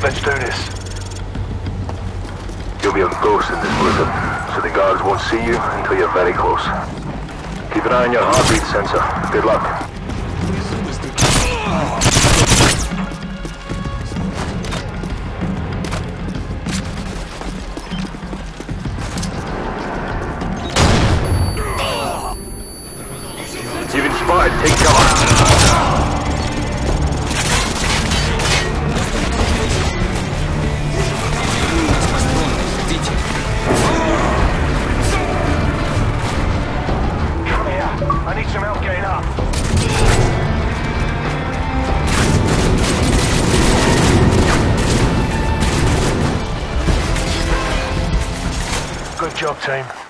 Let's do this. You'll be a ghost in this blizzard, so the guards won't see you until you're very close. Keep an eye on your heartbeat sensor. Good luck. You've been spotted. Take cover. I need some help getting up. Good job, team.